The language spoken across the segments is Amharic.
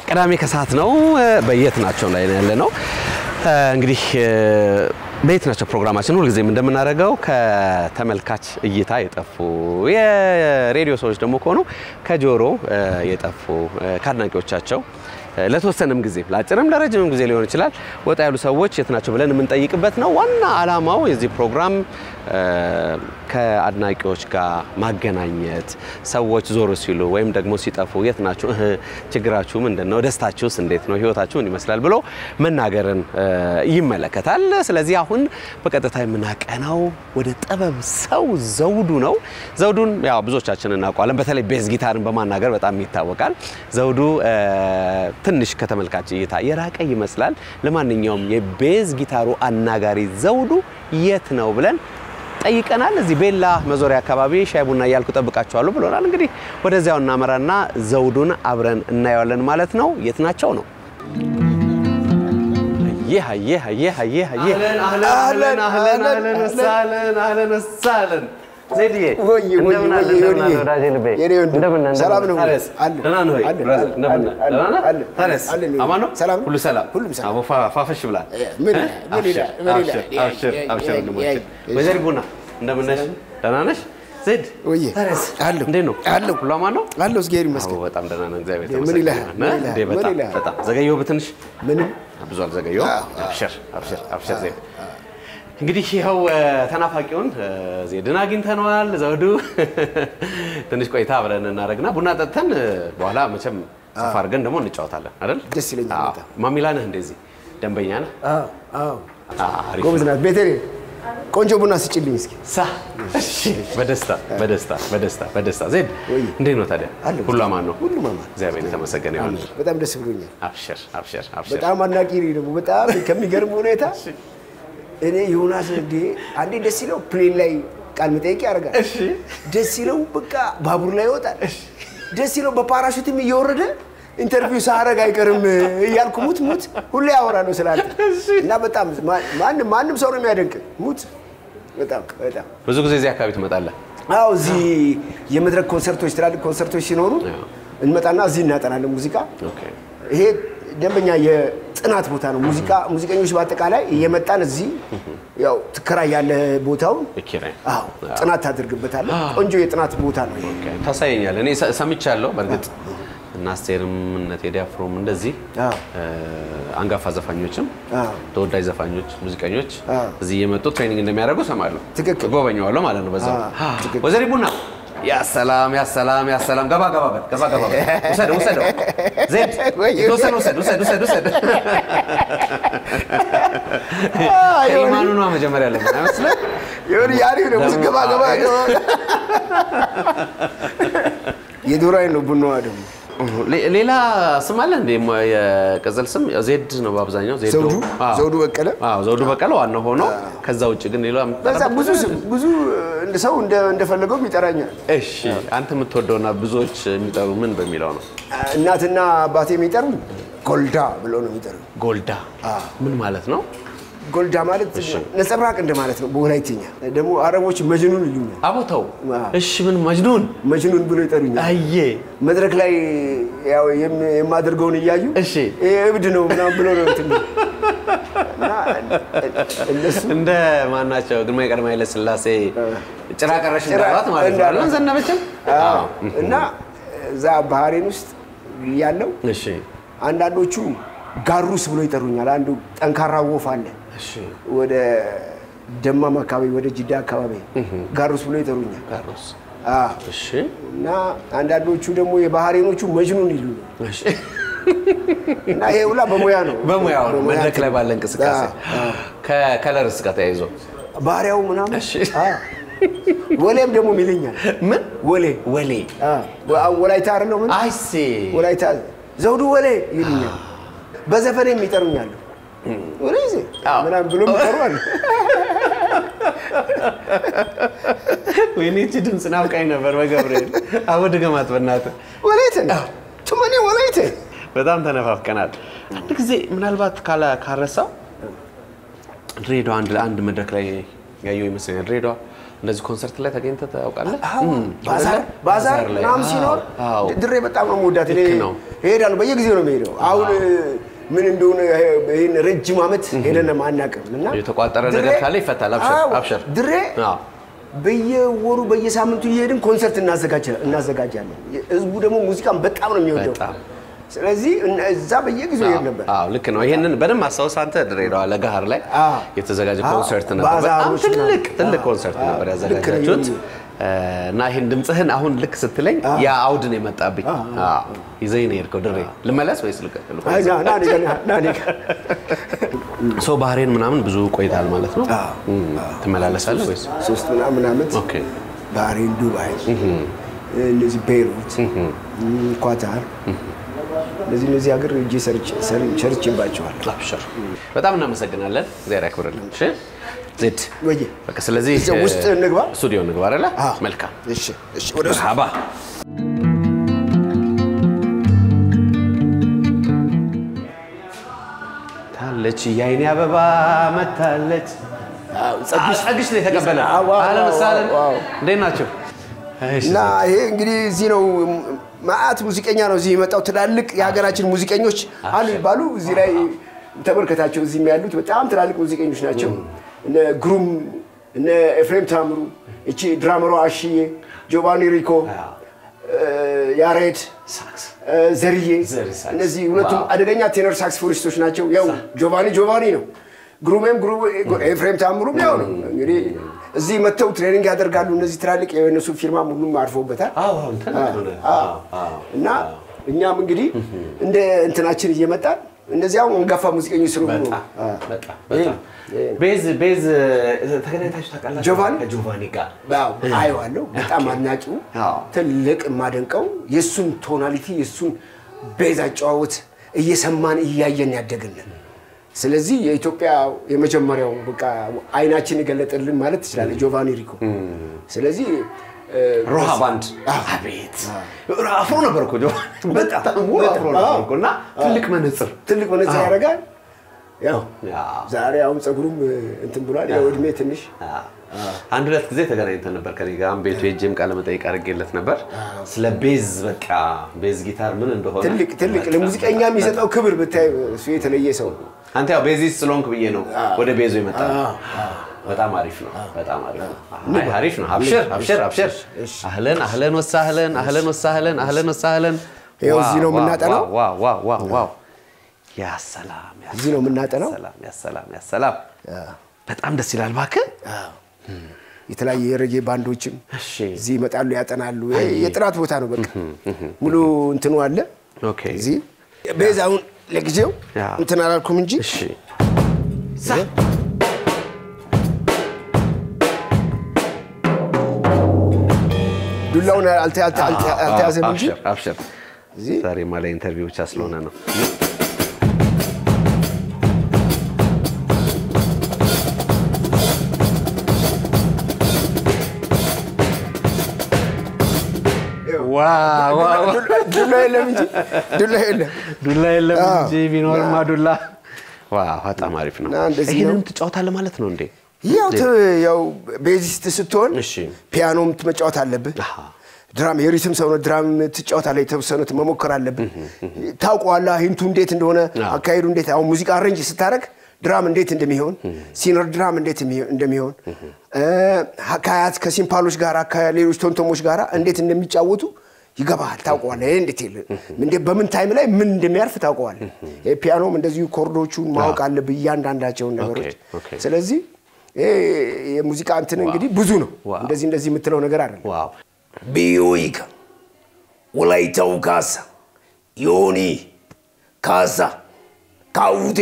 ቅዳሜ ከሰዓት ነው በየት ናቸው ላይ ያለነው እንግዲህ በየት ናቸው ፕሮግራማችን ሁሉ ጊዜ እንደምናደርገው ከተመልካች እይታ የጠፉ የሬዲዮ ሰዎች ደግሞ ከሆኑ ከጆሮ የጠፉ ካድናቂዎቻቸው ለተወሰነም ጊዜ ለአጭርም ለረጅምም ጊዜ ሊሆን ይችላል ወጣ ያሉ ሰዎች የት ናቸው ብለን የምንጠይቅበት ነው ዋና ዓላማው የዚህ ፕሮግራም ከአድናቂዎች ጋር ማገናኘት ሰዎች ዞር ሲሉ ወይም ደግሞ ሲጠፉ የት ናቸው ችግራችሁ ምንድነው ደስታችሁስ እንዴት ነው ህይወታችሁ ምን ይመስላል ብሎ መናገርን ይመለከታል ስለዚህ አሁን በቀጥታ የምናቀናው ወደ ጥበብ ሰው ዘውዱ ነው ዘውዱን ያው ብዙዎቻችን እናውቃለን በተለይ ቤዝ ጊታርን በማናገር በጣም ይታወቃል ዘውዱ ትንሽ ከተመልካች እይታ የራቀ ይመስላል ለማንኛውም የቤዝ ጊታሩ አናጋሪ ዘውዱ የት ነው ብለን ጠይቀናል እዚህ ቤላ መዞሪያ አካባቢ ሻይ ቡና ያልኩ ተጠብቃቸዋለሁ ብሎናል እንግዲህ ወደዚያው እናመራና ዘውዱን አብረን እናያለን ማለት ነው የት ናቸው ነው አህለን زيدي እንደምን ሰላም ነው ደህና ነው ደህና ታረስ አማን ነው ሰላም ሁሉ ሰላም አቦ ፋፈሽ ብላ ምን አብሽር ወዘሪ ቡና እንደምን ነሽ ደህና ነሽ زيد ታረስ አለ እንዴ ነው አለ ሁሉ አማን ነው አለው እስጌሪ መስገን በጣም ደህና ነው እግዚአብሔር ተመስገን በጣም ዘገየው በትንሽ ምን ብዙ አልዘገየው አብሽር زيد እንግዲህ ይሄው ተናፋቂውን ዜድን አግኝተናል ዘውዱ ትንሽ ቆይታ አብረን እናረግና ቡና ጠጥተን በኋላ መቼም ሰፋ አድርገን ደግሞ እንጫወታለን አይደል ደስ ይለኛል ማሚላ ነህ እንደዚህ ደንበኛ ነህ አዎ ጎበዝ ናት ቤቴ ቆንጆ ቡና ስጭልኝ እስኪ እሺ በደስታ ዜድ እንዴ ነው ታዲያ ሁሉ አማን ነው ሁሉ ማማ እግዚአብሔር የተመሰገነ ይሁን በጣም ደስ ብሎኛል አብሽር በጣም አናቂ ነው በጣም ከሚገርም ሁኔታ እኔ ዮናስ እንዴ አንዴ ደስ ይለው ፕሌን ላይ ቃል መጠየቅ ያደርጋል እሺ ደስ ይለው በቃ ባቡር ላይ ይወጣል እሺ ደስ ይለው በፓራሹትም እየወረደ ኢንተርቪው ሳረግ አይቀርም ይያልኩ ሙት ሁሉ ያወራለው ስላለ እና በጣም ማንም ሰው ነው የሚያደንቅ ሙት በጣም ብዙ ጊዜ እዚህ አካባቢ ትመጣለህ አዎ እዚህ የመድረክ ኮንሰርቶች ትላልቅ ኮንሰርቶች ሲኖሩ እንመጣና እዚህ እናጠናለን ሙዚቃ ኦኬ ይሄ ደንበኛ የጥናት ቦታ ነው ሙዚቀኞች በአጠቃላይ እየመጣን እዚህ ያው ትከራያለ ቦታው አዎ ጥናት ታደርግበታለህ ቆንጆ የጥናት ቦታ ነው ኦኬ ታሳየኛል እኔ ሰምቻለሁ በርግጥ እና አስቴርም እና ቴዲያፍሮም እንደዚህ አንጋፋ ዘፋኞችም ተወዳጅ ዘፋኞች ሙዚቀኞች እዚህ የመጡ ትሬኒንግ እንደሚያደርጉ ሰማለሁ ጎበኛዋለሁ ማለት ነው በዛው ወዘሪ ቡና يا سلام ገባ ወሰደው زيد ወሰድ ኢማኑ ነው መጀመሪያ ያለው አይመስልም ይሁን ያሪው ነው ገባ የዱራይ ነው ቡናው ደግሞ ሌላ ስም አለ እንዴ የቀዘል ስም ዜድ ነው በአብዛኛው ዘውዱ በቀለ ዋናው ሆኖ ከዛ ውጪ ግን ሌላ ብዙ ሰው እንደፈለገው ይጠራኛል እሺ አንተ የምትወደውና ብዙዎች የሚጠሩ ምን በሚለው ነው እናትና አባቴ የሚጠሩ ጎልዳ ብሎ ነው የሚጠሩ ጎልዳ ምን ማለት ነው ጎልዳ ማለት ነጸብራቅ እንደማለት ነው በወላይትኛ ደግሞ አረቦች መጅኑን ይሉኛል አቦታው እሺ ምን መጅኑን ብሎ ይጠሩኛል አየ መድረክ ላይ ያው የማደርገውን ይያዩ እሺ እብድ ነው ምናምን ብሎ ነው እንደ ማናቸው ግርማይ ቀርማይ ለስላሴ ጭራ ቀረሽ እንዳላት ማለት ነው ዘነበችም እና ዛ ባህሬን ውስጥ ያለው እሺ አንዳንዶቹ ጋሩስ ብሎ ይጠሩኛል አንዱ ጠንካራ ወፍ አለ እሺ ወደ ደማማ አካባቢ ወደ ጂዳ አካባቢ ጋሩስ ብሎ ይጠሩኛል ጋሩስ እሺ እና አንዳንዶቹ ደግሞ የባህሬኖቹ መጅኑን ይሉ እሺ እና ይሄ ሁላ በሙያው መድረክ ላይ ባለ እንቅስቃሴ ከከለርስ ጋር ተያይዞ ባህሪያው ምናምን እሺ ወሌም ደግሞ ሚልኛል ምን ወሌ ወላይታ አይደል ነው ምን አይሲ ወላይታ ዘውዱ ወሌ ይሉኛል በዘፈኔ የሚጠሩኛል ወሬዚ ምናምን ብሎ ይጠሩዋል ወይኔ ድምጽ ናፍቃኝ ነበር በገብርኤል አወድ ገማት በእናት ወላይታ ቱማኔ ወላይታ በጣም ተነፋፍቀናል አንድ ጊዜ ምናልባት ካረሳው ድሬዳዋ አንድ መድረክ ላይ ያየው ይመስለኛል ድሬዳዋ እንደዚህ ኮንሰርት ላይ ተገኝተህ ታውቃለህ? ባዛር ምናምን ሲኖር ድሬ በጣም ነው የምወዳት እኔ እሄዳለሁ በየጊዜው ነው የምሄደው አሁን ምን እንደሆነ ይሄን ረጅም አመት ሄደን ማናቀም እና የተቋጠረ ነገር ካለ ይፈታል አብሽር ድሬ በየወሩ በየሳምንቱ እየሄድን ኮንሰርት እናዘጋጃለን ህዝቡ ደግሞ ሙዚቃን በጣም ነው የሚወደው ስለዚህ እዛ በየጊዜው ይሄድ ነበር ልክ ነው ይሄንን በደም አስተዋውስ አንተ ድሬዳዋ ለጋሃር ላይ የተዘጋጀ ኮንሰርት ነበር በጣም ትልቅ ኮንሰርት ነበር ያዘጋጃችሁት እና ይሄን ድምጽህን አሁን ልክ ስትለኝ ያ አውድን የመጣብኝ ይዘይኔ ይርከው ድሬ ልመለስ ወይስ ልቀጥል ሶ ባህሬን ምናምን ብዙ ቆይታል ማለት ነው ትመላለሳለህ ወይስ 3 ምናምን አመት ኦኬ ባህሬን ዱባይ እነዚህ ቤይሩት ኳታር ለዚህ ሀገር እጄ ሰርቼባቸዋል አብሽር በጣም እናመሰግናለን እግዚአብሔር ያክብርልን እሺ ዜድ ወይ በቃ ስለዚህ ውስጥ እንግባ ስቱዲዮ እንግባ አይደለ መልካም እሺ ወደ ሀባ ታለች ያይኔ አበባ መታለች ጸግሽ ላይ ተቀበለ አለመሳለን እንደናቸው እና ይሄ እንግዲህ እዚህ ነው ማአት ሙዚቀኛ ነው እዚህ የመጣው ትላልቅ የሀገራችን ሙዚቀኞች አሉ ይባሉ እዚህ ላይ ተመልከታቸው እዚህ ያሉት በጣም ትላልቅ ሙዚቀኞች ናቸው እነ ግሩም እነ ኤፍሬም ታምሩ እቺ ድራመሮ አሽዬ ጆቫኒ ሪኮ ያሬድ ሳክስ ዘሪዬ እነዚህ ሁለቱም አደገኛ ቴነር ሳክስፎኒስቶች ናቸው ያው ጆቫኒ ነው ግሩም ኤፍሬም ታምሩ ያው ነው እንግዲህ እዚህ መተው ትሬኒንግ ያደርጋሉ እነዚህ ትላልቅ የነሱ ፊርማ ሙሉም አርፎበታል እና እኛም እንግዲህ እንደ እንትናችን እየመጣን እንደዚያው እንጋፋ ሙዚቀኞች ስለሆኑ በጣም ቤዝ ተገናኝታችሁ ታውቃላችሁ ጆቫኒ ጋር አይዋለሁ በጣም አናቂው ትልቅ ማደንቀው የሱን ቶናሊቲ የሱን ቤዝ አጫዋወት እየሰማን እያየን ያደግልን ስለዚህ የኢትዮጵያ የመጀመሪያው በቃ አይናችን ይገለጥልን ማለት ይችላል ጆቫኒ ሪኮ ስለዚህ ሮሃ ባንድ አቤት አፍሮ ነበርኩ ጆቫኒ በጣም አፍሮ ነበርኩና ትልቅ መነጽር ያደርጋል ያው ዛሬ አሁን ጸጉሩም እንትን ብሏል ያው እድሜ ትንሽ አንድ ሁለት ጊዜ ተገናኝተን ነበር ከኔ ጋር ቤቱ ሄጄም ቃለ መጠይቅ አድርጌለት ነበር ስለ ቤዝ በቃ ቤዝ ጊታር ምን እንደሆነ ትልቅ ለሙዚቀኛ የሚሰጠው ክብር ብታይ እሱ የተለየ ሰው አንተ ያው ቤዚስ ስለሆንክ ብዬ ነው ወደ ቤዙ የመጣ በጣም አሪፍ ነው አሪፍ ነው አብሽር አህለን ወሳህለን ያው እዚህ ነው የምናጠናው ዋው ያ ሰላም እዚህ ነው የምናጠናው ያ ሰላም በጣም ደስ ይላል ባክህ የተለያየ የሬጌ ባንዶችም እዚህ ይመጣሉ ያጠናሉ የጥራት ቦታ ነው በቃ ሙሉ እንትኑ አለ ኦኬ እዚህ ቤዛውን ለጊዜው እንትን አላልኩም እንጂ እሺ ዱላውን አልተያዘም እንጂ አብሽር ዛሬ ማለት ኢንተርቪው ብቻ ስለሆነ ነው ዋው ዱላ የለም እንጂ ቢኖርማ ዱላ ዋው በጣም አሪፍ ነው ይሄንን ትጫወታለህ ማለት ነው እንዴ ያው ቤዚስት ስትሆን ፒያኖም ትጫወት አለብህ ድራም የሪትም ሰው ነው ድራም ትጫወታለህ የተወሰኑት መሞከር አለብህ ታውቀዋለህ ሂንቱ እንዴት እንደሆነ አካሄዱ እንዴት አሁን ሙዚቃ አሬንጅ ስታረግ ድራም እንዴት እንደሚሆን ሲነር ድራም እንዴት እንደሚሆን ካያት ከሲምፓሎች ጋር ከሌሎች ቶንቶሞች ጋር እንዴት እንደሚጫወቱ ይገባል ታውቀዋለህ እንዴት እንደ በምን ታይም ላይ ምን እንደሚያርፍ ታውቀዋለህ የፒያኖም እንደዚሁ ኮርዶቹን ማወቅ አለብህ እያንዳንዳቸው ነገሮች ስለዚህ የሙዚቃ እንትን እንግዲህ ብዙ ነው እንደዚህ የምትለው ነገር አይደለም ዋው ቢዮይካ ወላይታው ካሳ ዮኒ ካሳ ካውቴ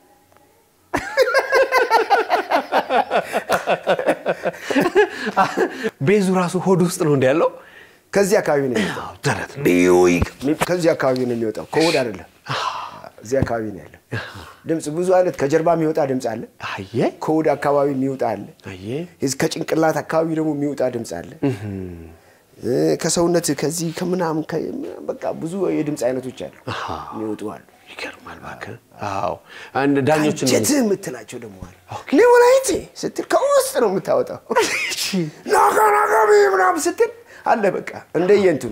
ቤዙ ራሱ ሆድ ውስጥ ነው እንዲያለው ከዚህ አካባቢ ነው ደረት ቢዮይካ ከዚህ አካባቢ ነው የሚወጣው ከሆድ አይደለም እዚህ አካባቢ ነው ያለው ድምጽ ብዙ አይነት ከጀርባ የሚወጣ ድምጽ አለ አየ ከሆድ አካባቢ የሚወጣ አለ አየ እዚህ ከጭንቅላት አካባቢ ደግሞ የሚወጣ ድምጽ አለ ከሰውነት ከዚህ ከምናም በቃ ብዙ የድምጽ አይነቶች አሉ የሚወጡ አሉ ይገርማል ባከ አዎ አንድ ዳኞችን ጀት የምትላቸው ደግሞ አለ ሊወላይቲ ስትል ከውስጥ ነው የምታወጣው ናጋናጋቢ ምናምን ስትል አለ በቃ እንደየንትኑ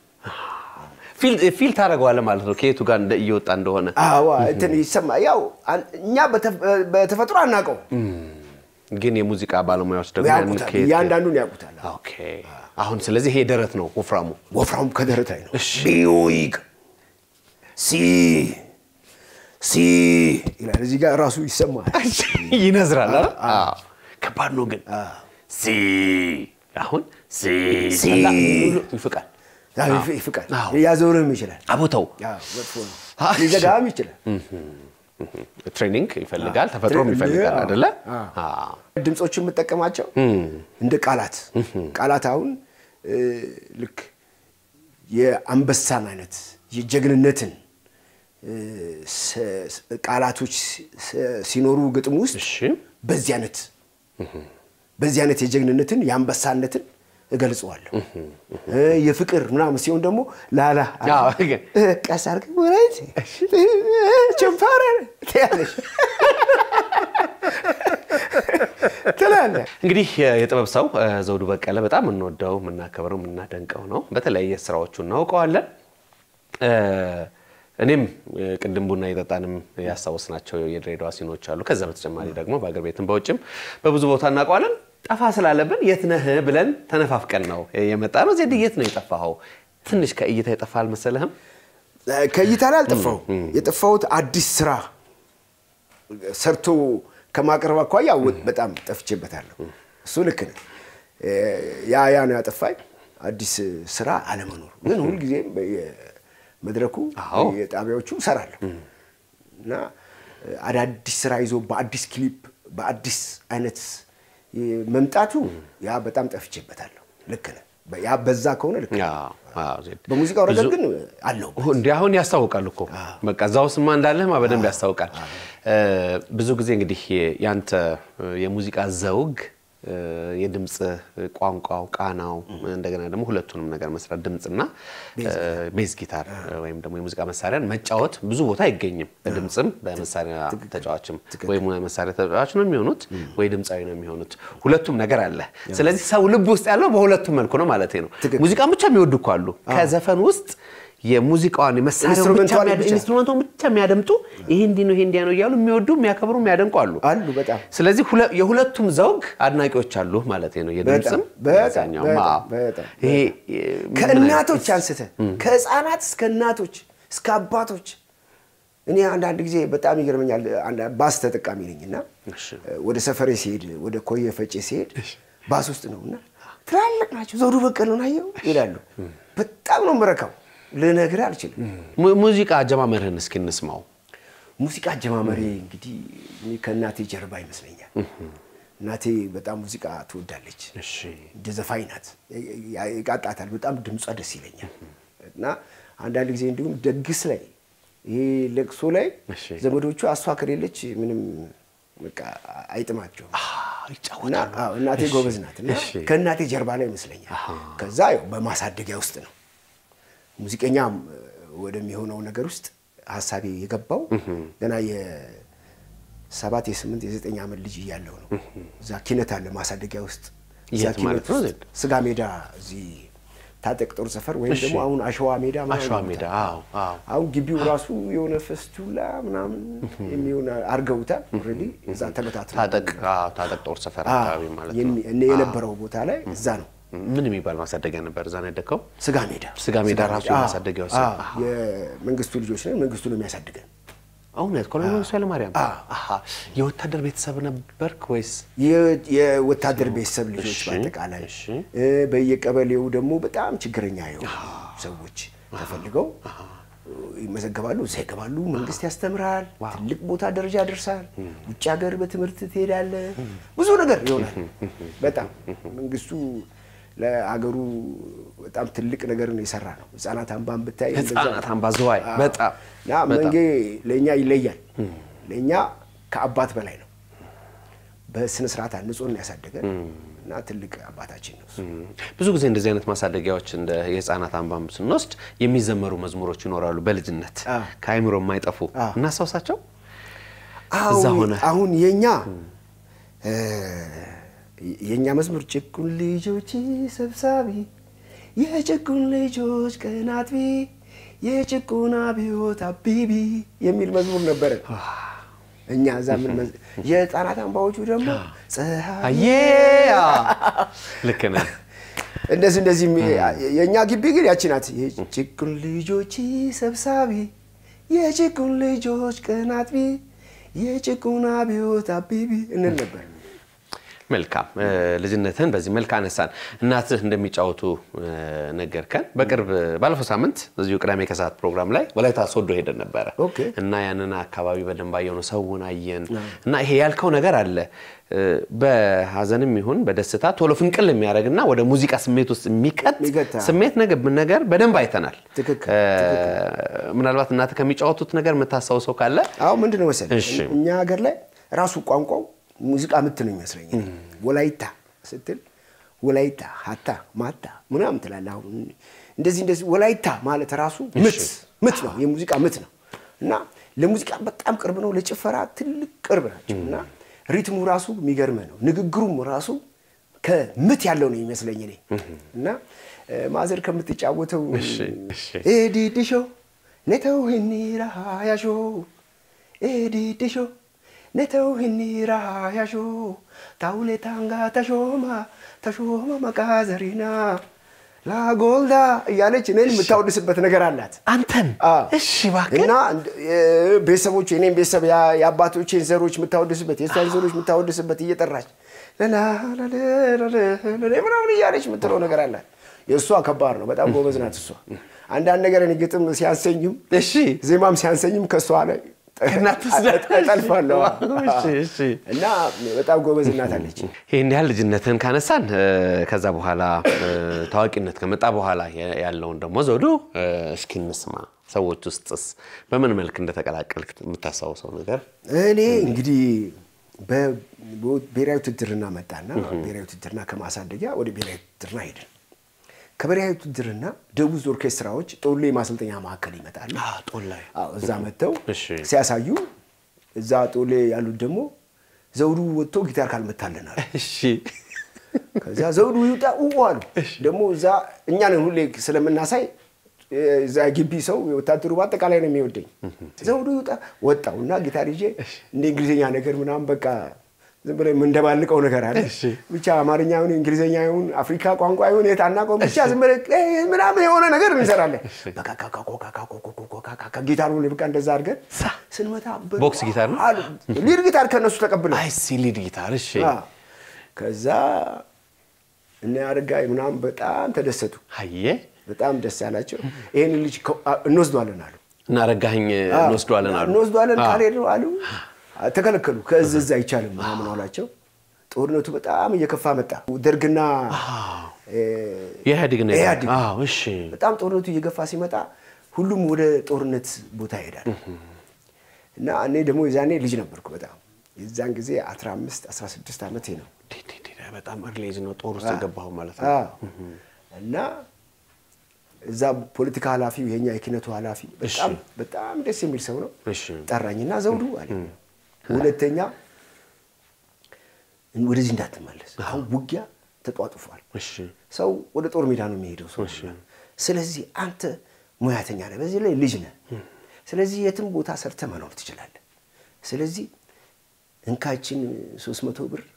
ፊል ታረጋዋለ ማለት ነው ከየቱ ጋር እየወጣ እንደሆነ አዋ እንትን ይሰማ ያው እኛ በተፈጥሮ አናቀው ግን የሙዚቃ ባለሙያዎች ደግሞ ያንዳንዱን ያቁታል ኦኬ አሁን ስለዚህ ይሄ ደረት ነው ወፍራሙ ከደረት ላይ ነው ቢዮይክ ሲ ይላል እዚህ ጋር ራሱ ይሰማል ይነዝራል አይደል ከባድ ነው ግን ሲ አሁን ሲ ይፍቃል ይፍቃል ያዘውርም ይችላል አቦታው ወጥፎ ነው ይዘጋም ይችላል ትሬኒንግ ይፈልጋል ተፈጥሮም ይፈልጋል አይደለ ድምጾችን መጠቀማቸው እንደ ቃላት አሁን ልክ የአንበሳን አይነት የጀግንነትን ቃላቶች ሲኖሩ ግጥም ውስጥ በዚህ አይነት የጀግንነትን የአንበሳነትን እገልጸዋለሁ የፍቅር ምናምን ሲሆን ደግሞ ላላ ቀሳር ወራይት ቸምፓረ ትያለሽ ተላለ እንግዲህ የጥበብ ሰው ዘውዱ በቀለ በጣም እንወደው እናከብረው እናደንቀው ነው በተለያየ ስራዎቹ እናውቀዋለን እኔም ቅድም ቡና ይጠጣንም ያሳውስናቸው የድሬዳዋ ሲኖች አሉ ከዛ በተጨማሪ ደግሞ በአገር ቤትም በውጭም በብዙ ቦታ እናውቀዋለን ጠፋ ስላለብን የት ነህ ብለን ተነፋፍቀን ነው የመጣ ነው ዘዴ የት ነው የጠፋው ትንሽ ከእይታ ይጠፋል መሰለህም ከእይታ ላይ አልጠፋው የጠፋውት አዲስ ስራ ሰርቶ ከማቅረብ አኳያ በጣም ጠፍቼበታለሁ እሱ ልክ ነው ያ ነው ያጠፋኝ አዲስ ስራ አለመኖር ግን ሁሉ ጊዜ መድረኩ የጣቢያዎቹ ሰራለሁ እና አዳዲስ ስራ ይዞ በአዲስ ክሊፕ በአዲስ አይነት መምጣቱ ያ በጣም ጠፍቼበታለሁ ልክ ነው ያ በዛ ከሆነ ልክ በሙዚቃው ረገድ ግን አለው እንዴ አሁን ያስተዋውቃል እኮ በቃ ዛውስማ እንዳለህ ማበደም ያስተዋውቃል ብዙ ጊዜ እንግዲህ ያንተ የሙዚቃ ዘውግ የድምጽ ቋንቋው ቃናው እንደገና ደግሞ ሁለቱንም ነገር መስራት ድምጽና ቤዝ ጊታር ወይም ደግሞ የሙዚቃ መሳሪያን መጫወት ብዙ ቦታ አይገኝም በድምጽም በመሳሪያ ተጫዋችም ወይ መሳሪያ ተጫዋች ነው የሚሆኑት ወይ ድምጻዊ ነው የሚሆኑት ሁለቱም ነገር አለ ስለዚህ ሰው ልብ ውስጥ ያለው በሁለቱም መልኩ ነው ማለት ነው ሙዚቃ ብቻ የሚወዱ አሉ ከዘፈን ውስጥ የሙዚቃውን መሳሪያውን ኢንስትሩመንቱን ብቻ የሚያደምጡ ይሄ እንዲህ ነው ይያሉ የሚወዱ የሚያከብሩ የሚያደንቁ አሉ በጣም ስለዚህ የሁለቱም ዘውግ አድናቂዎች አሉ ማለት ነው የድምጽም በዛኛው ይሄ ከእናቶች አንስተ ከህፃናት እስከ እናቶች እስከ አባቶች እኔ አንድ ጊዜ በጣም ይገርመኛል ባስ ተጠቃሚ ነኝና ወደ ሰፈሬ ሲሄድ ወደ ኮየ ፈጬ ሲሄድ ባስ ውስጥ ነውና ትላልቅ ናቸው ዘውዱ በቀለ ነው አየው ይላሉ በጣም ነው መረካው ለነገር አልችልም ሙዚቃ አጀማመርህን እስኪ እንስማው ሙዚቃ አጀማመሬ እንግዲህ እኔ ከናቴ ጀርባ ይመስለኛል እናቴ በጣም ሙዚቃ ትወዳለች እሺ ደዘፋይ ናት ይቃጣታል በጣም ድምጿ ደስ ይለኛል እና አንዳንድ ጊዜ እንዲሁም ደግስ ላይ ይሄ ለቅሶ ላይ ዘመዶቹ አሷ ከሌለች ምንም በቃ አይጥማቸው ይጫወታሉ እናቴ ጎበዝ ናት እና ከናቴ ጀርባ ላይ ይመስለኛል ከዛ ያው በማሳደጊያ ውስጥ ነው ሙዚቀኛ ወደሚሆነው ነገር ውስጥ ሐሳቤ የገባው ገና የ7 የ8 የ9 ዓመት ልጅ ያለው ነው እዛ ኪነት አለ ማሳደጊያ ውስጥ ማለት ነው ስጋ ሜዳ እዚህ ታጠቅ ጦር ሰፈር ወይም ደግሞ አሁን አሸዋ ሜዳ አሁን ግቢው ራሱ የሆነ ፌስቱላ ምናምን የሚሆን አርገውታል ኦሬዲ እዛ ተበታተው ታጠቅ ጦር ሰፈር አካባቢ ማለት ነው እኔ የነበረው ቦታ ላይ እዛ ነው ምን የሚባል ማሳደጊያ ነበር እዛ ነው ያደከው ስጋ ሜዳ ራሱ ማሳደጊያው የመንግስቱ ልጆች ነው መንግስቱ ነው የሚያሳድገን አውነት ኮሎኔል ሰለ ማርያም የወታደር ቤተሰብ ነበርክ ወይስ የወታደር ቤተሰብ ልጆች ባጠቃላይ በየቀበሌው ደግሞ በጣም ችግረኛ የሆኑ ሰዎች ተፈልገው ይመዘገባሉ ዘይገባሉ መንግስት ያስተምራል ትልቅ ቦታ ደረጃ ያደርሳል ውጭ ሀገር በትምህርት ትሄዳለ ብዙ ነገር ይሆናል በጣም መንግስቱ ለአገሩ በጣም ትልቅ ነገር ነው የሰራ ነው ህፃናት አምባን ብታይ ህፃናት አምባ ዘዋይ በጣም መንጌ ለኛ ይለያል ለኛ ከአባት በላይ ነው በስነ ስርዓት አንጾን ያሳደገን እና ትልቅ አባታችን ነው ብዙ ጊዜ እንደዚህ አይነት ማሳደጊያዎች እንደ የህፃናት አምባም ስንወስድ የሚዘመሩ መዝሙሮች ይኖራሉ በልጅነት ከአይምሮ የማይጠፉ እናሳውሳቸው አሁን የኛ የኛ መዝሙር ጭቁን ልጆች ሰብሳቢ የጭቁን ልጆች ቀናጥቢ የጭቁን አብዮት አቢቢ የሚል መዝሙር ነበር እኛ ዛምን የጣናት አንባዎቹ ደግሞ ፀሐይ ልክ ነህ እንደዚህ የኛ ግቢ ግን ያቺ ናት የጭቁን ልጆች ሰብሳቢ የጭቁን ልጆች ቀናጥቢ የጭቁን አብዮት አቢቢ እንል ነበር መልካም ልጅነትን በዚህ መልካ አነሳን እናትህ እንደሚጫወቱ ነገርከን በቅርብ ባለፈው ሳምንት እዚሁ ቅዳሜ ከሰዓት ፕሮግራም ላይ ወላይታ ሶዶ ሄደን ነበር እና ያንን አካባቢ በደንብ አየነው ሰውን አየን እና ይሄ ያልከው ነገር አለ በሐዘንም ይሁን በደስታ ቶሎ ፍንቅል የሚያረግና ወደ ሙዚቃ ስሜት ውስጥ የሚቀጥ ስሜት ነገር በደንብ አይተናል ምናልባት እናትህ ከሚጫወቱት ነገር መታሳውሰው ካለ አው ምንድነው መሰለኝ እኛ ሀገር ላይ ራሱ ቋንቋው ሙዚቃ ምትነው ይመስለኝ ወላይታ ስትል ወላይታ ሀታ ማታ ምናምን ትላለህ እንደዚህ ወላይታ ማለት ራሱ ምት ነው የሙዚቃ ምት ነው እና ለሙዚቃ በጣም ቅርብ ነው ለጭፈራ ትልቅ ቅርብ ናቸውና ሪትሙ ራሱ የሚገርም ነው ንግግሩም ራሱ ከምት ያለው ነው ይመስለኝ እና ማዘር ከምትጫወተው ኤዲዲሾ ነተው ህኒራ ያሾ ኤዲዲሾ ነተው ህኒራ ያሾ ታውሌታንጋ ተሾማ መቃዘሪና ላጎልዳ ያለች ነን የምታወድስበት ነገር አላት አንተን እሺ ባከ እና ቤተሰቦች እኔም ቤተሰብ ያባቶቼን ዘሮች የምታወድስበት የሳን ዘሮች የምታወድስበት እየጠራች ለላ ምናምን ያለች የምትለው ነገር አላት የሷ ከባድ ነው በጣም ጎበዝ ናት እሷ አንዳንድ ነገር እኔ ግጥም ሲያንሰኝም እሺ ዜማም ሲያንሰኝም ከሷ ላይ ተጠልፋለሁ እሺ እና በጣም ጎበዝ እናት አለች ይሄን ያህል ልጅነትን ካነሳን ከዛ በኋላ ታዋቂነት ከመጣ በኋላ ያለውን ደግሞ ዘውዱ እስኪ እንስማ ሰዎች ውስጥስ በምን መልክ እንደተቀላቀልክ የምታሳውሰው ነገር እኔ እንግዲህ በብሔራዊ ውትድርና መጣና ብሔራዊ ውትድርና ከማሳደጊያ ወደ ብሔራዊ ውትድርና ሄድን ከብሔራዊ ውትድርና ደቡብ ኦርኬስትራዎች ጦሌ ማሰልጠኛ ማዕከል ይመጣሉ ጦላይ እዛ መተው ሲያሳዩ እዛ ጦሌ ያሉት ደግሞ ዘውዱ ወጥቶ ጊታር ካልመታለናል እሺ ከዛ ዘውዱ ይውጣ አሉ ደግሞ እዛ እኛ ነን ሁሌ ስለምናሳይ እዛ ግቢ ሰው ወታደሩ በአጠቃላይ ነው የሚወደኝ ዘውዱ ይውጣ ወጣውና ጊታር ይዤ እንደ እንግሊዘኛ ነገር ምናምን በቃ ዝም ብለ ምን እንደባልቀው ነገር አለ ብቻ አማርኛውን እንግሊዘኛውን አፍሪካ ቋንቋ ይሁን የታናቀው ብቻ ዝም ብለ ምናምን የሆነ ነገር እንሰራለን በቃ ጊታሩን ልብቃ እንደዛ አድርገን ስንመታ ቦክስ ጊታር ነው አሉ ሊድ ጊታር ከነሱ ተቀብለው አይ ሲ ሊድ ጊታር እሺ ከዛ እነ አረጋይ ምናምን በጣም ተደሰቱ አየ በጣም ደስ ያላቸው ይሄን ልጅ እንወስዷለን አሉ እና አረጋኝ እንወስዷለን ካሌድ ነው አሉ ተከለከሉ ከዛ ይቻላል ምናምን አላቸው ጦርነቱ በጣም እየከፋ መጣ ደርግና የኢህአዴግና እሺ በጣም ጦርነቱ እየገፋ ሲመጣ ሁሉም ወደ ጦርነት ቦታ ይሄዳል እና እኔ ደግሞ የዛኔ ልጅ ነበርኩ በጣም የዛን ጊዜ 15 16 አመቴ ነው በጣም እርሌጅ ነው ጦር ውስጥ ገባው ማለት ነው እና እዛ ፖለቲካ ኃላፊው የኛ የኪነቱ ኃላፊ በጣም ደስ የሚል ሰው ነው ጠራኝና ዘውዱ አለ ሁለተኛ ወደዚህ እንዳትመለስ አሁን ውጊያ ተጧጥፏል ሰው ወደ ጦር ሜዳ ነው የሚሄደው ሰው ስለዚህ አንተ ሙያተኛ ነህ በዚህ ላይ ልጅ ነህ ስለዚህ የትም ቦታ ሰርተ መኖር ትችላለህ ስለዚህ እንካችን 300 ብር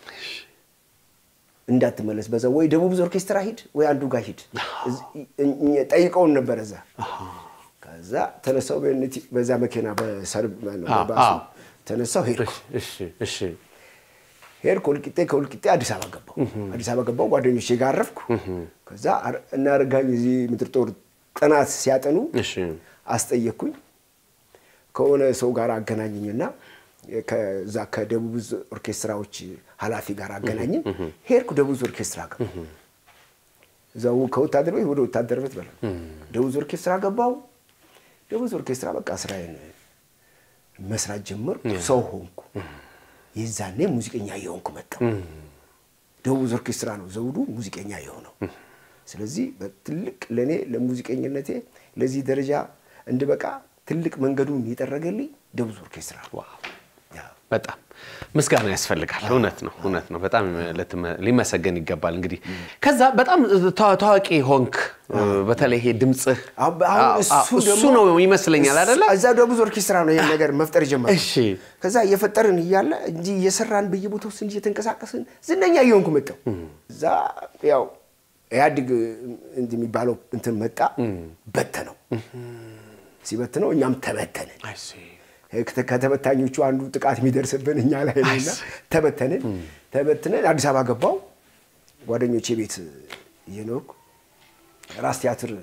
እንዳትመለስ በዛ ወይ ደቡብ ኦርኬስትራ ሂድ ወይ አንዱ ጋር ሂድ ጠይቀውን ነበር እዛ ከዛ ተነሳው በዛ መኪና በሰርብ ባሱ ተነሳው እሺ ሄድኩ ከወልቂጤ አዲስ አበባ ገባው ጓደኞቼ ጋር አረፍኩ ከዛ እና አረጋኝ እዚህ ምድር ጦር ጥናት ሲያጠኑ አስጠየቅኩኝ ከሆነ ሰው ጋር አገናኘኝና ከዛ ከደቡብ ኦርኬስትራዎች ኃላፊ ጋር አገናኘኝ ሄድኩ ደቡብ ኦርኬስትራ ጋር እዛው ከወታደር ቤት ወደ ወታደር ቤት በለ ደቡብ ኦርኬስትራ ገባው ደቡብ ኦርኬስትራ በቃ ስራዬን መስራት ጀመርኩ ሰው ሆንኩ የዛኔ ሙዚቀኛ የሆንኩ መጣሁ ደቡብ ኦርኬስትራ ነው ዘውዱ ሙዚቀኛ የሆነው ስለዚህ በትልቅ ለኔ ለሙዚቀኝነቴ ለዚህ ደረጃ እንድበቃ ትልቅ መንገዱን ይጠረገልኝ ደቡብ ኦርኬስትራ ዋው በጣም ምስጋና ያስፈልጋል እውነት ነው በጣም ሊመሰገን ይገባል እንግዲህ ከዛ በጣም ታዋቂ ሆንክ በተለይ ይሄ ድምጽህ እሱ ነው ይመስለኛል አይደለ እዛ ደቡብ ኦርኬስትራ ነው ይሄ ነገር መፍጠር ጀመረ እሺ ከዛ እየፈጠርን ይያለ እንጂ እየሰራን በየቦታው እንጂ እየተንቀሳቀስን ዝነኛ እየሆንኩ መጣሁ እዛ ያው ያድግ እንደሚባለው እንትን መጣ በተነው ሲበተነው እኛም ተበተንን አይሲ ከተበታኞቹ አንዱ ጥቃት የሚደርስብን እኛ ላይ ነውና ተበተንን አዲስ አበባ ገባው ጓደኞቼ ቤት እየኖርኩ ራስ ቲያትር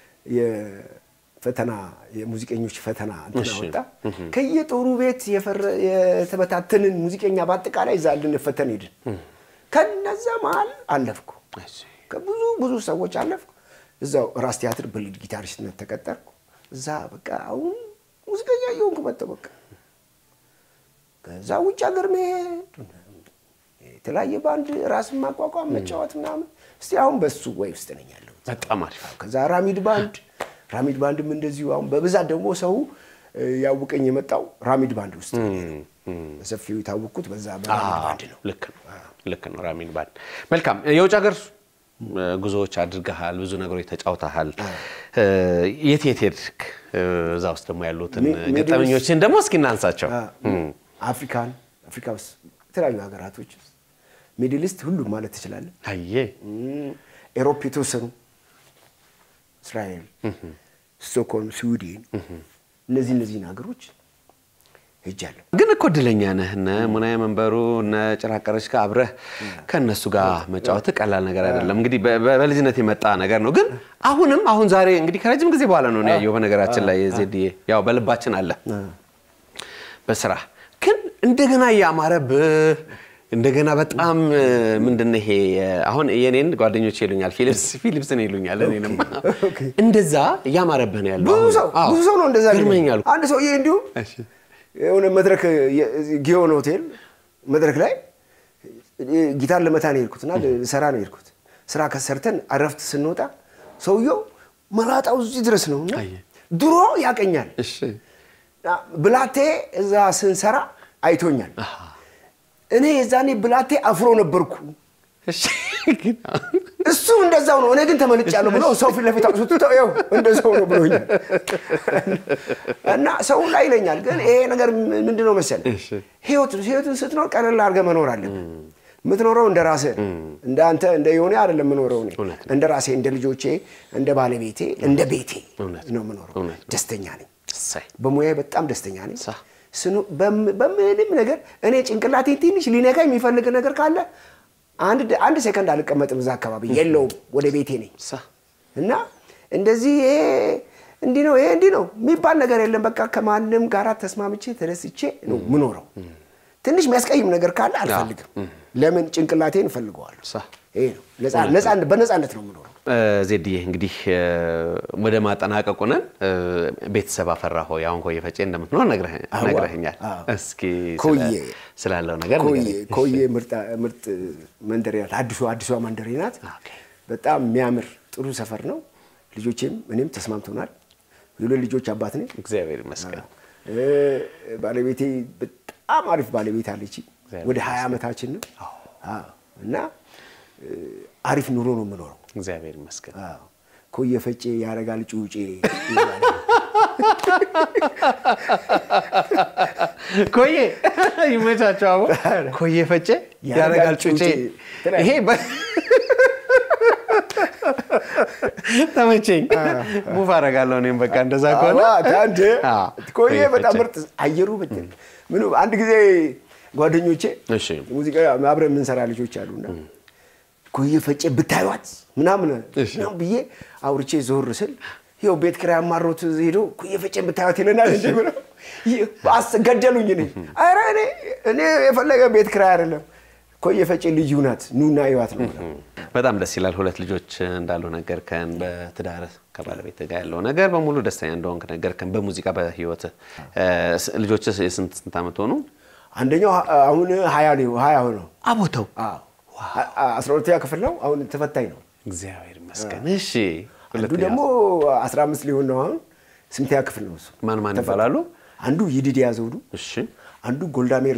የፈተና የሙዚቀኞች ፈተና እንተናወጣ ከየጦሩ ቤት የተበታተንን ሙዚቀኛ በአጠቃላይ ዛልን ፈተን ሄድን ከነዛ መሃል አለፍኩ ከብዙ ሰዎች አለፍኩ እዛው ራስ ቲያትር በሊድ ጊታሪስትነት ተቀጠርኩ እዛ በቃ አሁን ሙዚቀኛ ይሁን ከመጣበቅ ከዛ ውጭ ሀገር መሄድ የተለያየ ባንድ ራስን ማቋቋም መጫወት ምናምን እስቲ አሁን በሱ ወይ ውስጥ ነኝ ያለው በጣም አሪፍ ከዛ ራሚድ ባንድም እንደዚሁ አሁን በብዛት ደግሞ ሰው ያውቀኝ የመጣው ራሚድ ባንድ ውስጥ በሰፊው የታወቁት በዛ በራሚድ ባንድ ነው ልክ ነው ራሚድ ባንድ መልካም የውጭ ሀገር ጉዞዎች አድርገሃል ብዙ ነገሮች ተጫውተሃል የት ሄድክ እዛ ውስጥ ደግሞ ያሉትን ገጠመኞችን ደግሞ እስኪ እናንሳቸው አፍሪካ ውስጥ የተለያዩ ሀገራቶች ሚድል ኢስት ሁሉ ማለት ትችላለህ አየ ኤሮፕ የተወሰኑ እስራኤል ስቶክሆልም ስዊድን እነዚህ ሀገሮች ሄጃለሁ ግን እኮ ድለኛ ነህ ሙናዬ መንበሩ ጭራቀረሽ ጋር አብረህ ከነሱ ጋር መጫወት ቀላል ነገር አይደለም እንግዲህ በልጅነት የመጣ ነገር ነው ግን አሁን ዛሬ እንግዲህ ከረጅም ጊዜ በኋላ ነው ያየው በነገራችን ላይ ዜድዬ ያው በልባችን አለ በስራ ግን እንደገና ያማረብ እንደገና በጣም ምንድነው ይሄ አሁን የኔን ጓደኞች ይሉኛል ፊሊፕስ ነው ይሉኛል እኔንም እንደዛ ያማረብህ ነው ያለው ብዙ ሰው ነው እንደዛ ይሉኛል አንድ ሰው እንዲሁ የሆነ መድረክ ጊዮን ሆቴል መድረክ ላይ ጊታር ለመታ ነው የሄድኩትና ሰራ ነው የሄድኩት ስራ ከሰርተን አረፍት ስንወጣ ሰውየው መላጣው እዚህ ድረስ ነውና ድሮ ያቀኛል እሺ ብላቴ እዛ ስንሰራ አይቶኛል እኔ የዛኔ ብላቴ አፍሮ ነበርኩ እሺ እሱ እንደዛው ነው እኔ ግን ተመልጫለሁ ብሎ ሰው ፊት ለፊት አውጥቶ ያው እንደዛው ነው ብሎኛል እና ሰው ላይ ይለኛል ግን ይሄ ነገር ምንድነው መሰለህ ህይወትን ስትኖር ቀለል አድርገህ መኖር አለብህ ምትኖረው እንደራሴ እንዳንተ እንደ የሆነ አይደለም ምኖረው እኔ እንደራሴ እንደ ልጆቼ እንደ ባለቤቴ እንደ ቤቴ ነው ምኖረው ደስተኛ ነኝ በሙያዬ በጣም ደስተኛ ነኝ በምንም ነገር እኔ ጭንቅላቴ ትንሽ ሊነካ የሚፈልግ ነገር ካለ አንድ ሰከንድ አልቀመጥም እዛ አካባቢ የለው ወደ ቤቴ ነኝ እና እንደዚህ እንዲ ነው የሚባል ነገር የለም በቃ ከማንንም ጋራ ተስማምቼ ተደስቼ ነው ምኖረው ትንሽ የሚያስቀይም ነገር ካለ አልፈልግም ለምን ጭንቅላቴን ፈልገዋለሁ ይሄ ነው በነፃነት ነው ምኖረው ዜድዬ እንግዲህ ወደ ማጠናቀቁ ነን ቤተሰብ አፈራሁ ያው እንኳን የፈጨ እንደምትኖር ነግረኸኛል እስኪ ስላለው ነገር ኮዬ ምርጥ መንደሪያት አዲሷ መንደሪያት በጣም የሚያምር ጥሩ ሰፈር ነው ልጆቼም እኔም ተስማምተናል የሁለት ልጆች አባት ነኝ እግዚአብሔር ይመስገን ባለቤቴ በጣም አሪፍ ባለቤት አለች ወደ 20 አመታችን ነው እና አሪፍ ኑሮ ነው የምኖረው እግዚአብሔር ይመስገን ኮዬ ፈጨ ያረጋል ጩጬ ኮዬ ይመቻቸው ኮዬ ፈጨ ያረጋል ጩጬ ይሄ ተመቸኝ ሙፍ አረጋለሁ እኔም በቃ እንደዛ ከሆነ ታንተ ኮዬ በጣም ምርጥ አየሩ በጣም ምን አንድ ጊዜ ጓደኞቼ እሺ ሙዚቃ አብረን ምን ሰራ ልጆች አሉና ኮዬ ፈጨ ብታዩት ምናምን ነው ብዬ አውርቼ ዞር ስል ይው ቤት ክራይ አማሮት ሄዶ ኮዬ ፈጨ ብታዩት ይለናል እንዴ ብሎ አስገደሉኝ አረ እኔ የፈለገ ቤት ክራይ አይደለም ኮዬ ፈጨ ልጅ ናት ኑና ይዋት ነው በጣም ደስ ይላል ሁለት ልጆች እንዳሉ ነገርከን በትዳር ከባለቤት ጋር ያለው ነገር በሙሉ ደስተኛ እንደሆንክ ነገርከን በሙዚቃ በህይወት ልጆች ስንት አመት ሆኑ አንደኛው አሁን 20 ነው አቦተው 12ኛ ክፍል ነው አሁን ተፈታኝ ነው እግዚአብሔር ይመስገን እሺ አንዱ ደግሞ 15 ሊሆን ነው አሁን 8ኛ ክፍል ነው እሱ ማን ይባላሉ አንዱ ይዲዲያ ዘውዱ እሺ አንዱ ጎልዳሜር ዘውዱ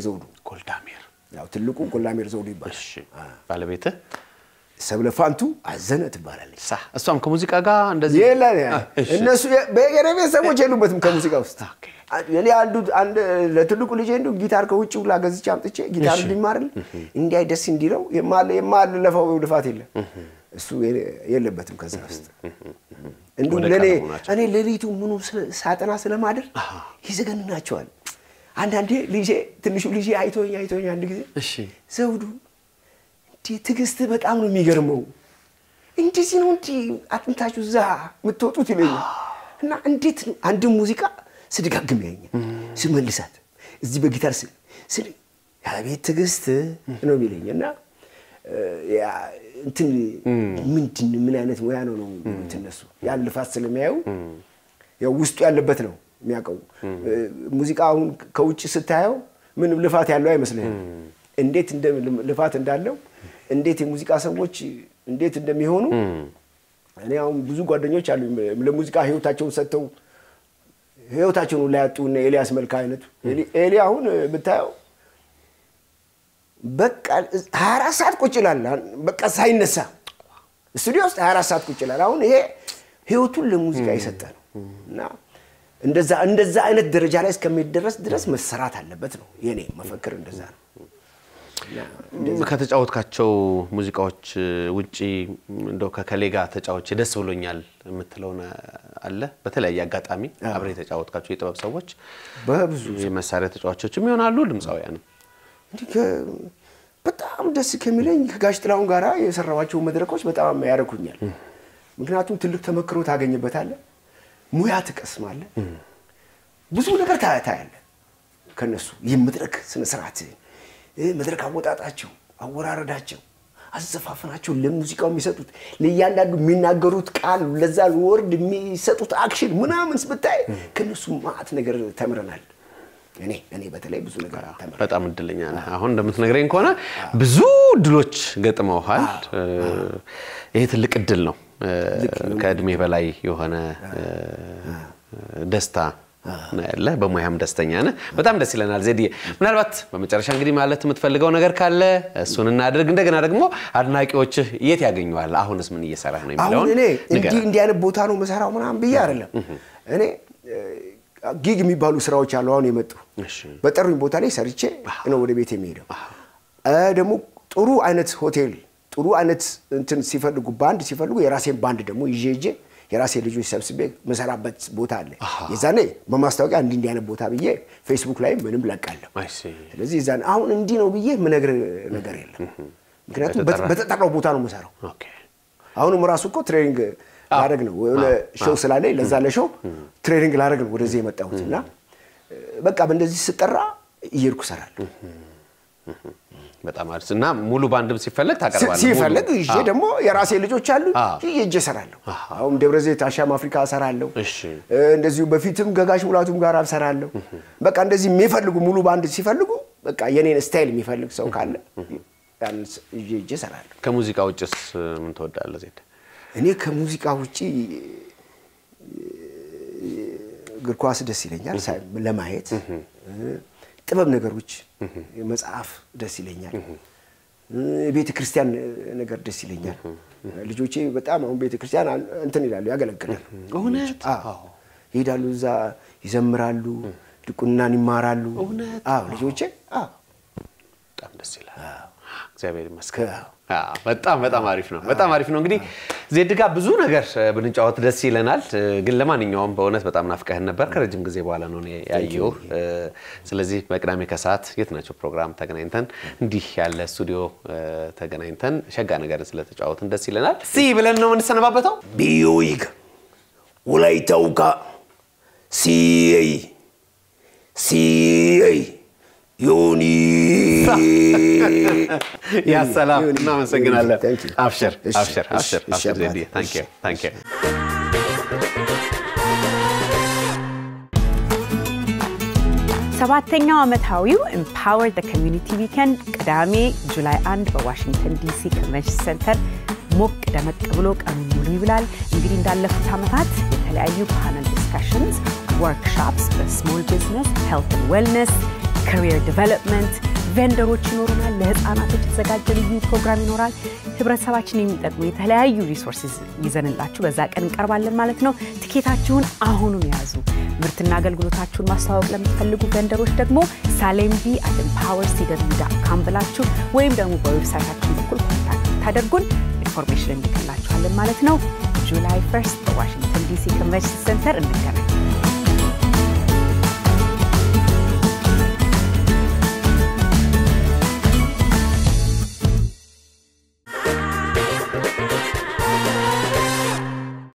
ጎልዳሜር ያው ትልቁ ጎልዳሜር ዘውዱ ይባላል እሺ ባለቤትህ ሰብለፋንቱ አዘነ ትባላለች እሷም ከሙዚቃ ጋር እንደዚህ የለም እነሱ በየረቤ ሰዎች የሉበትም ከሙዚቃ ውስጥ እኔ አንድ ለትልቁ ልጅ እንዱ ጊታር ከውጭ ሁላ ገዝቼ አምጥቼ ጊታር እንዲማርል እንዲያይ ደስ እንዲለው የማልለፋው ልፋት የለም እሱ የለበትም ከዛ ውስጥ እንዱ እኔ ለሊቱ ምኑ ሳጠና ስለማደር ይዘገንናቸዋል አንዳንዴ ልጄ ትንሹ ልጄ አይቶኝ አንድ ጊዜ እሺ ዘውዱ ትግስት በጣም ነው የሚገርመው እንደዚህ ነው እንጂ አጥንታችሁ ዛ ምትወጡት ይለኛል እና እንዴት አንድ ሙዚቃ ስደጋግም ያኛል ስመልሳት እዚህ በጊታር ስለ ያቤት ትግስት ነው የሚለኝና ያ እንትን ምን አይነት ሙያ ነው እንትነሱ ያልፋት ስለሚያዩ ያው ውስጡ ያለበት ነው የሚያቀው ሙዚቃውን ከውጭ ስታየው ምንም ልፋት ያለው አይመስልህም እንዴት ልፋት እንዳለው እንዴት የሙዚቃ ሰዎች እንዴት እንደሚሆኑ እኔ አሁን ብዙ ጓደኞች አሉ ለሙዚቃ ህይወታቸውን ሰጥተው ህይወታቸውን ላይ ያጡና ኤልያስ መልካ አይነቱ ኤሊ አሁን ብታየው በቃ 24 ሰዓት ቁጭ ይላል በቃ ሳይነሳ ስቱዲዮ ውስጥ 24 ሰዓት ቁጭ ይላል አሁን ይሄ ህይወቱን ለሙዚቃ ይሰጠ ነው እና እንደዛ አይነት ደረጃ ላይ እስከሚደርስ ድረስ መሰራት አለበት ነው የኔ መፈክር እንደዛ ነው ከተጫወትካቸው ሙዚቃዎች ውጪ እንደው ከከሌጋ ተጫውቼ ደስ ብሎኛል የምትለው አለ በተለያየ አጋጣሚ አብሬ ተጫወትካቸው የጥበብ ሰዎች በብዙ የመሳሪያ ተጫዋቾችም ይሆናሉ ድምጻውያን በጣም ደስ ከሚለኝ ከጋሽ ጥላሁን ጋራ የሰራዋቸው መድረኮች በጣም ያረኩኛል ምክንያቱም ትልቅ ተመክሮ ታገኝበታለህ ሙያ ትቀስማለህ ብዙ ነገር ታያለህ ከነሱ የመድረክ ስነ ስርዓት መድረክ አወጣጣቸው አወራረዳቸው አዘፋፈናቸው ለሙዚቃው የሚሰጡት ለያንዳንዱ የሚናገሩት ቃል ለዛ ወርድ የሚሰጡት አክሽን ምናምን ስብታይ ከነሱ ማአት ነገር ተምረናል እኔ በተለይ ብዙ ነገር ተምረናል በጣም እድለኛ ነህ አሁን እንደምትነግረኝ ከሆነ ብዙ ድሎች ገጥመውሃል ይሄ ትልቅ እድል ነው ከእድሜ በላይ የሆነ ደስታ ነለ በሙያም ደስተኛ ነህ በጣም ደስ ይለናል ዜዲዬ ምናልባት በመጨረሻ እንግዲህ ማለት የምትፈልገው ነገር ካለ እሱን እናድርግ እንደገና ደግሞ አድናቂዎች የት ያገኙዋል አሁንስ ምን እየሰራህ ነው የሚለው አሁን እኔ እንዲህ አይነት ቦታ ነው መሰራው ምናምን ብዬ አይደለም እኔ ጊግ የሚባሉ ስራዎች አሉ አሁን የመጡ በጠሩኝ ቦታ ላይ ሰርቼ ነው ወደ ቤት የሚሄደው ደግሞ ጥሩ አይነት ሆቴል ጥሩ አይነት እንትን ሲፈልጉ ባንድ ሲፈልጉ የራሴን ባንድ ደግሞ ይዤ የራሴ ልጆች ሰብስቤ መሰራበት ቦታ አለ የዛኔ በማስታወቂያ እንዲህ አይነት ቦታ ብዬ ፌስቡክ ላይ ምንም ለቃለሁ ስለዚህ የዛኔ አሁን እንዲህ ነው ብዬ ምን ነገር የለም ምክንያቱም በተጠራው ቦታ ነው መሰራው አሁንም ራሱ እኮ ትሬኒንግ ላደርግ ነው ወለ ሾው ስላለኝ ለዛ ለሾው ትሬኒንግ ላደርግ ነው ወደዚህ የመጣሁትና በቃ በእንደዚህ ስጠራ እየርኩ ሰራለሁ በጣም አሪፍና ሙሉ ባንድም ሲፈልግ ታቀርባለህ ሲፈልግ እጄ ደግሞ የራሴ ልጆች አሉ እጄ ሰራለሁ አሁን ደብረዘይት አሻም አፍሪካ ሰራለሁ እንደዚሁ በፊትም ገጋሽ ሙላቱም ጋር ሰራለሁ በቃ እንደዚህ የሚፈልጉ ሙሉ ባንድ ሲፈልጉ በቃ የኔን ስታይል የሚፈልግ ሰው ካለ ያን እጄ ሰራለሁ ከሙዚቃ ውጭስ ምን ተወዳለህ ዜድ እኔ ከሙዚቃ ውጪ እግር ኳስ ደስ ይለኛል ለማየት ጥበብ ነገሮች መጽሐፍ ደስ ይለኛል ቤተ ክርስቲያን ነገር ደስ ይለኛል ልጆቼ በጣም አሁን ቤተ ክርስቲያን እንትን ይላሉ ያገለግላሉ እውነት ይሄዳሉ እዛ ይዘምራሉ ድቁናን ይማራሉ ልጆቼ በጣም ደስ ይላል እግዚአብሔር ይመስገን በጣም አሪፍ ነው እንግዲህ ዜድ ጋር ብዙ ነገር ብንጫወት ደስ ይለናል ግን ለማንኛውም በእውነት በጣም ናፍቀህን ነበር ከረጅም ጊዜ በኋላ ነው ያየው ስለዚህ በቅዳሜ ከሰዓት የት ናቸው ፕሮግራም ተገናኝተን እንዲህ ያለ ስቱዲዮ ተገናኝተን ሸጋ ነገር ስለተጫወትን ደስ ይለናል ብለን ነው እንሰነባበተው ቢዮይግ ወላይታውካ ሲይ ዮኒ يا سلام نعم سجنا الله أبشر زيدي thank you ሰባተኛው ዓመታዊው Empower the Community Weekend ቅዳሜ ጁላይ 1 በዋሽንግተን ዲሲ ኮንቬንሽን ሴንተር ሞቅ ደመቅ ብሎ ቀኑ ሙሉ ይብላል እንግዲህ እንዳለፉት ዓመታት የተለያዩ ፓነል ዲስካሽንስ workshops for small business health and wellness career development ቬንደሮች ይኖሩናል ለህፃናቶች የተዘጋጀ ልዩ ፕሮግራም ይኖራል ህብረተሰባችን የሚጠቅሙ የተለያዩ ሪሶርስስ ይዘንላችሁ በዛ ቀን እንቀርባለን ማለት ነው ትኬታችሁን አሁኑን ያዙ ምርትና አገልግሎታችሁን ማስተዋወቅ ለምትፈልጉ ቬንደሮች ደግሞ salemb@empowercw.com ብላችሁ ወይም ደግሞ በዌብሳይታችን በኩል ኮንታክት ታደርጉን ኢንፎርሜሽን እንልክላችኋለን ማለት ነው July 1st በዋሽንግተን ዲሲ ኮንቬንሽን ሴንተር እንገናኝ